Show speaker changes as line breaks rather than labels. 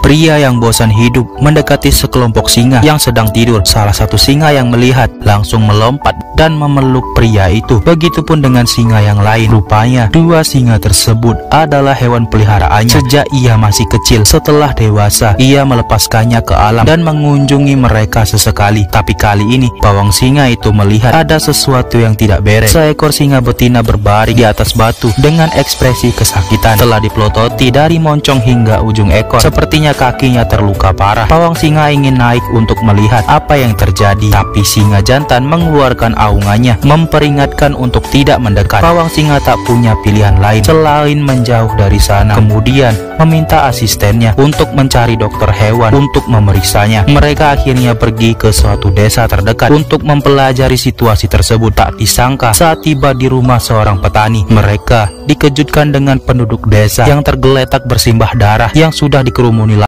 Pria yang bosan hidup mendekati sekelompok singa yang sedang tidur. Salah satu singa yang melihat langsung melompat dan memeluk pria itu. Begitupun dengan singa yang lain. Rupanya dua singa tersebut adalah hewan peliharaannya sejak ia masih kecil. Setelah dewasa, ia melepaskannya ke alam dan mengunjungi mereka sesekali. Tapi kali ini pawang singa itu melihat ada sesuatu yang tidak beres. Seekor singa betina berbaring di atas batu dengan ekspresi kesakitan. Telah dipelototi dari moncong hingga ujung ekor. Sepertinya kakinya terluka parah. Pawang singa ingin naik untuk melihat apa yang terjadi, tapi singa jantan mengeluarkan aungannya memperingatkan untuk tidak mendekat. Pawang singa tak punya pilihan lain selain menjauh dari sana. Kemudian meminta asistennya untuk mencari dokter hewan untuk memeriksanya. Mereka akhirnya pergi ke suatu desa terdekat untuk mempelajari situasi tersebut. Tak disangka saat tiba di rumah seorang petani, mereka dikejutkan dengan penduduk desa yang tergeletak bersimbah darah yang sudah dikerumuni